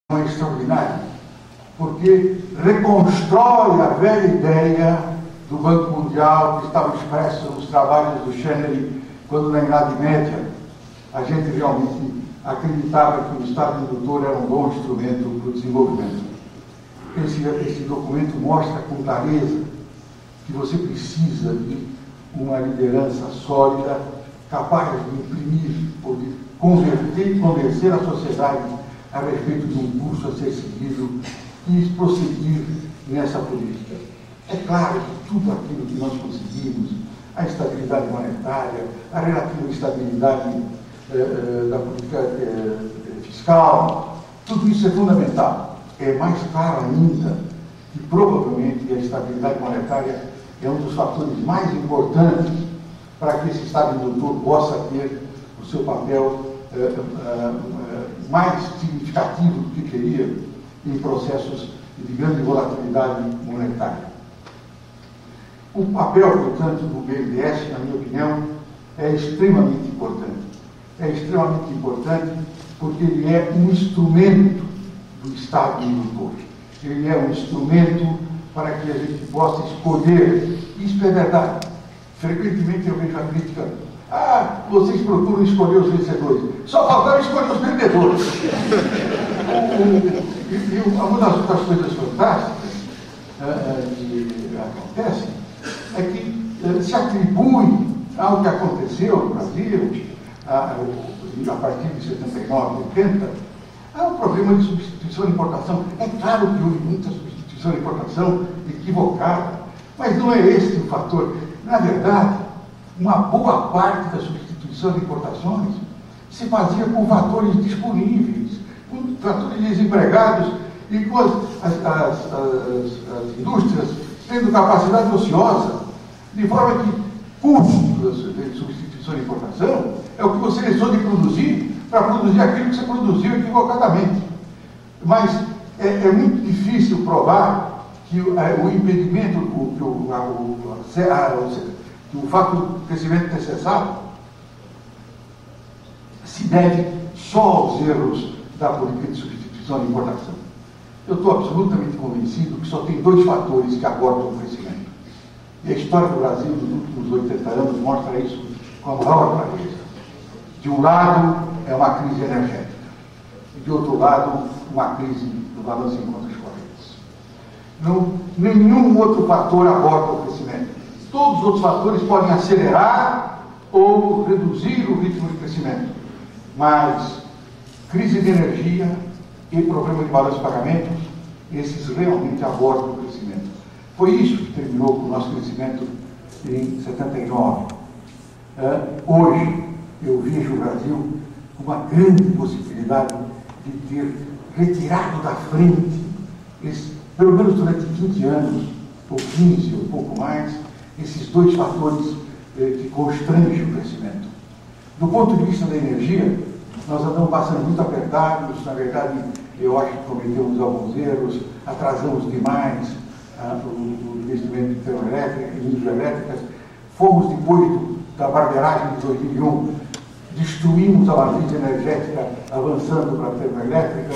é extraordinário, porque reconstrói a velha ideia do Banco Mundial que estava expresso nos trabalhos do Chenery, quando na Idade Média a gente realmente acreditava que o Estado indutor era um bom instrumento para o desenvolvimento. Esse documento mostra com clareza que você precisa de uma liderança sólida, capaz de imprimir, ou de converter e convencer a sociedade a respeito de um curso a ser seguido e prosseguir nessa política. É claro que tudo aquilo que nós conseguimos, a estabilidade monetária, a relativa estabilidade da política fiscal, tudo isso é fundamental. É mais claro ainda que provavelmente a estabilidade monetária é um dos fatores mais importantes para que esse Estado indutor possa ter o seu papel mais significativo do que queria em processos de grande volatilidade monetária. O papel, portanto, do BNDES, na minha opinião, é extremamente importante. É extremamente importante porque ele é um instrumento do Estado indutor. Ele é um instrumento para que a gente possa escolher. Isso é verdade. Frequentemente eu vejo a crítica: vocês procuram escolher os vencedores. Só faltaram escolher os perdedores. Uma das coisas fantásticas que acontecem é que se atribui ao que aconteceu no Brasil, a partir de 79, 80, há um problema de substituição de importação. É claro que houve muita substituição de importação equivocada, mas não é esse o fator. Na verdade, uma boa parte da substituição de importações se fazia com fatores disponíveis, com fatores desempregados e com as indústrias tendo capacidade ociosa, de forma que custo de substituição de importação é o que você deixou de produzir para produzir aquilo que você produziu equivocadamente. Mas é muito difícil provar que o impedimento, que o fato do crescimento ter cessado se deve só aos erros da política de substituição de importação. Eu estou absolutamente convencido que só tem dois fatores que abortam o crescimento. E a história do Brasil nos últimos 80 anos mostra isso com a maior clareza. De um lado, é uma crise energética. E de outro lado, uma crise do balanço em contas correntes. Nenhum outro fator aborda o crescimento. Todos os outros fatores podem acelerar ou reduzir o ritmo de crescimento. Mas crise de energia e problema de balanço de pagamentos, esses realmente abordam o crescimento. Foi isso que terminou com o nosso crescimento em 79. Hoje, eu vejo o Brasil com uma grande possibilidade de ter retirado da frente, pelo menos durante 20 anos, ou 15, ou pouco mais, esses dois fatores que constrangem o crescimento. Do ponto de vista da energia, nós andamos passando muito apertados. Na verdade, eu acho que cometemos alguns erros, atrasamos demais o investimento em termoelétrica, em hidroelétricas. Fomos, depois da barbeiragem de 2001, destruímos a matriz energética avançando para a termoelétrica,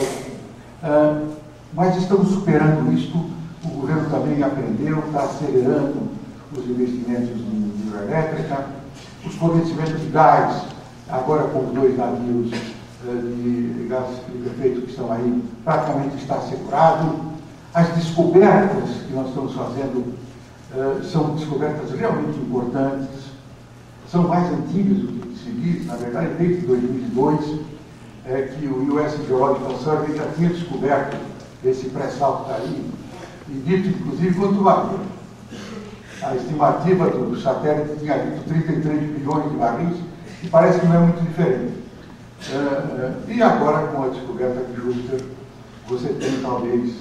mas estamos superando isto. O governo também aprendeu, está acelerando os investimentos em hidroelétrica, os fornecimentos de gás, agora com os dois navios de gás liquefeito que estão aí, praticamente está assegurado. As descobertas que nós estamos fazendo são descobertas realmente importantes, são mais antigas do que se diz. Na verdade, desde 2002, que o US Geological Survey já tinha descoberto esse pré-sal que está aí, e dito, inclusive, quanto valia. A estimativa do satélite tinha dito 33 bilhões de barris, e parece que não é muito diferente. E agora, com a descoberta de Júpiter, você tem, talvez,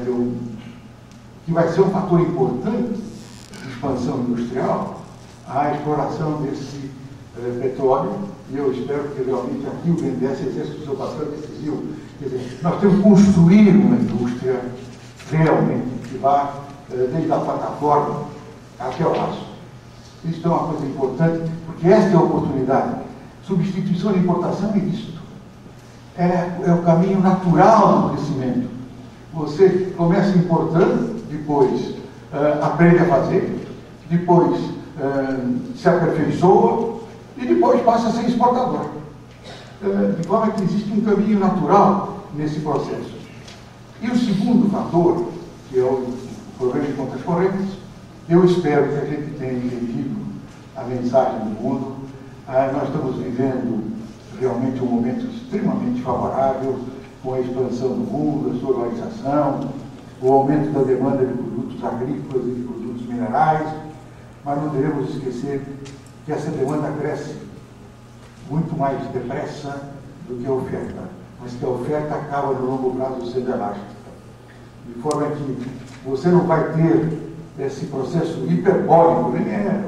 que vai ser um fator importante de expansão industrial, a exploração desse petróleo, e eu espero que realmente aqui o BNDES exerça o seu papel decisivo. Quer dizer, nós temos que construir uma indústria realmente que vá desde a plataforma até o aço. Isso é uma coisa importante, porque esta é a oportunidade. Substituição de importação é isto. é o caminho natural do crescimento. Você começa importando, depois aprende a fazer, depois se aperfeiçoa e depois passa a ser exportador. De forma que existe um caminho natural nesse processo. E o segundo fator, que é o problema de contas correntes, eu espero que a gente tenha entendido a mensagem do mundo. Nós estamos vivendo realmente um momento extremamente favorável, com a expansão do mundo, a sua organização, o aumento da demanda de produtos agrícolas e de produtos minerais, mas não devemos esquecer que essa demanda cresce muito mais depressa do que a oferta, mas que a oferta acaba no longo prazo sendo elástica. De forma que você não vai ter esse processo hiperbólico, nem é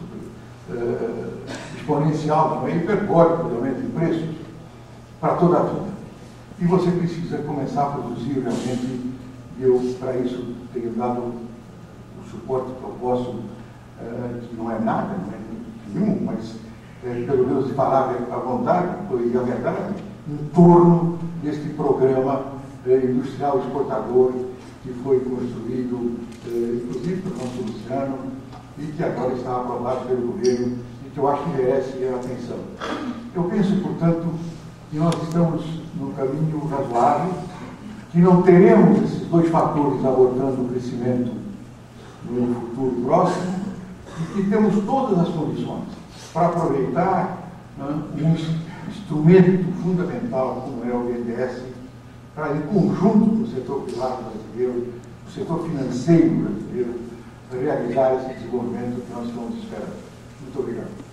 exponencial, não é hiperbólico de aumento de preços para toda a vida. E você precisa começar a produzir realmente, e eu, para isso, tenho dado o suporte que eu posso, que não é nada, não é nenhum, mas pelo menos de falar a vontade e a verdade, em torno deste programa industrial exportador que foi construído, inclusive pelo nosso Luciano, e que agora está aprovado pelo governo, e que eu acho que merece a atenção. Eu penso, portanto, que nós estamos no caminho razoável, que não teremos esses dois fatores abordando o crescimento no futuro próximo, e que temos todas as condições para aproveitar um instrumento fundamental como é o BNDES, para, em conjunto com o setor privado brasileiro, o setor financeiro brasileiro, realizar esse desenvolvimento que nós estamos esperando. Muito obrigado.